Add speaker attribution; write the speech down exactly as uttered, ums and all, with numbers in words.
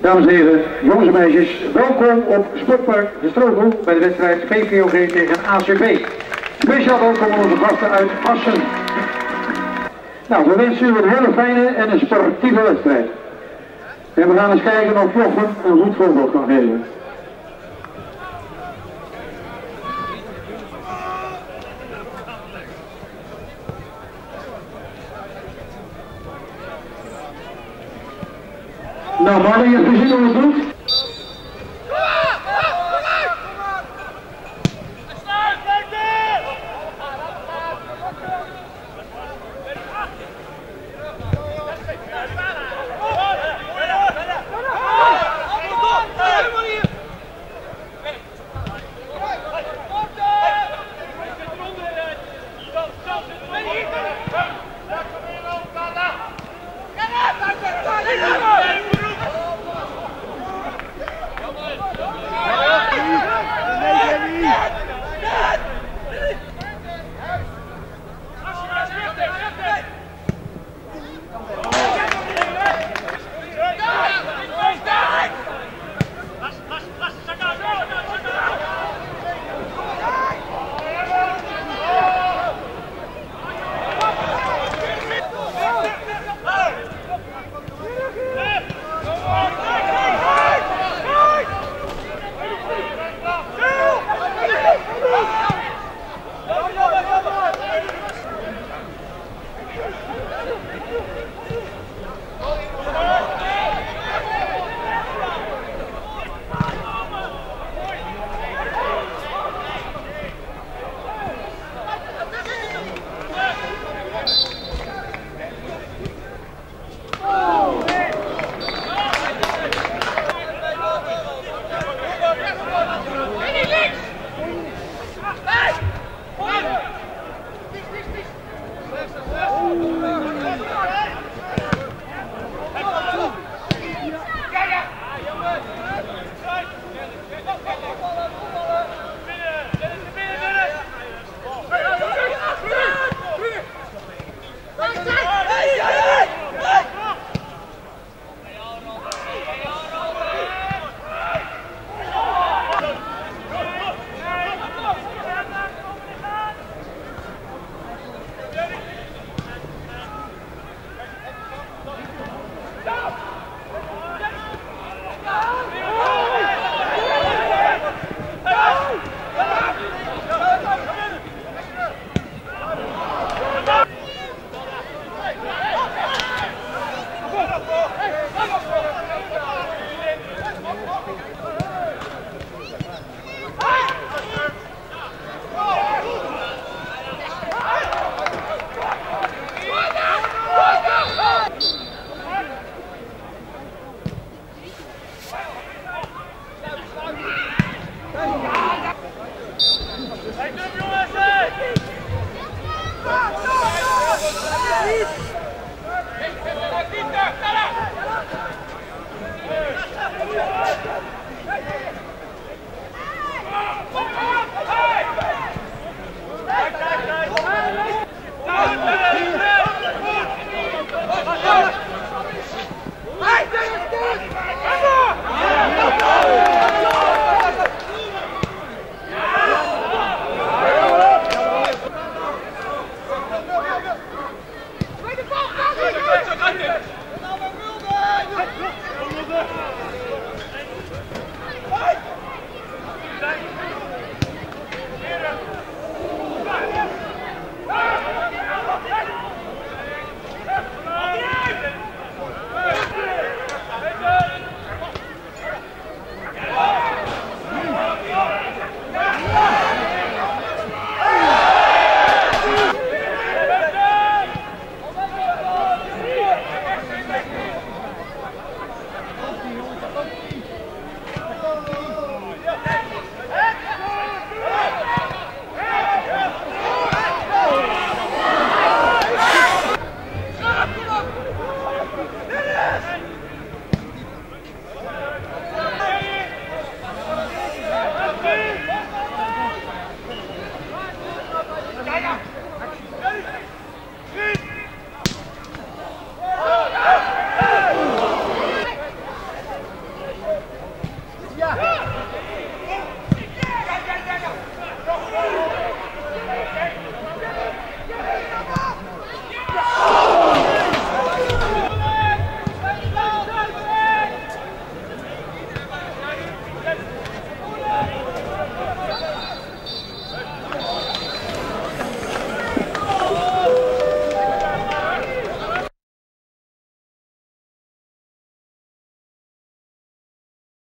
Speaker 1: Dames en heren, jongens en meisjes, welkom op Sportpark De Stroogel bij de wedstrijd V V O G tegen A C V. Speciaal welkom onze gasten uit Assen. Nou, we wensen u een hele fijne en een sportieve wedstrijd. En we gaan eens kijken of Jochen een goed voorbeeld kan geven. Nou, Marley, je hebt gezien hoe het doet?